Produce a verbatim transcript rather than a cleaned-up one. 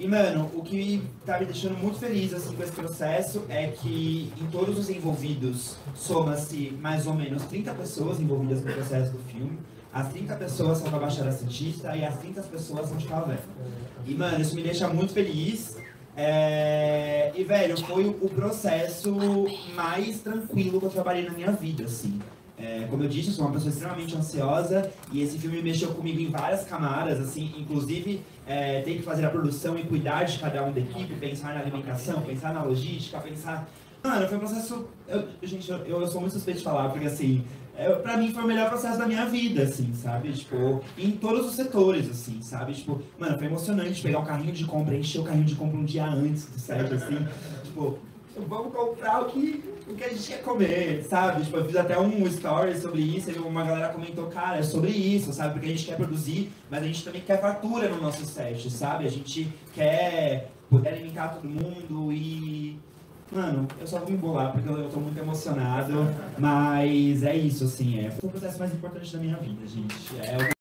E, mano, o que tá me deixando muito feliz, assim, com esse processo é que em todos os envolvidos soma-se mais ou menos trinta pessoas envolvidas no processo do filme. As trinta pessoas são da Baixada Santista e as trinta pessoas são de Favela. E, mano, isso me deixa muito feliz. É... E, velho, foi o processo mais tranquilo que eu trabalhei na minha vida, assim. É, como eu disse, eu sou uma pessoa extremamente ansiosa e esse filme mexeu comigo em várias camadas, assim, inclusive é, tem que fazer a produção e cuidar de cada um da equipe, pensar na alimentação, pensar na logística, pensar... Mano, foi um processo... Eu, gente, eu, eu sou muito suspeito de falar, porque assim, é, pra mim foi o melhor processo da minha vida, assim, sabe? Tipo, em todos os setores, assim, sabe? Tipo, mano, foi emocionante pegar um carrinho de compra, encher o carrinho de compra um dia antes do set, assim, tipo... Vamos comprar o que, o que a gente quer comer, sabe? Tipo, eu fiz até um story sobre isso e uma galera comentou, cara, é sobre isso, sabe? Porque a gente quer produzir, mas a gente também quer fartura no nosso set, sabe? A gente quer poder alimentar todo mundo e... Mano, eu só vou me embolar porque eu tô muito emocionado, mas é isso, assim, é. Foi o processo mais importante da minha vida, gente. É o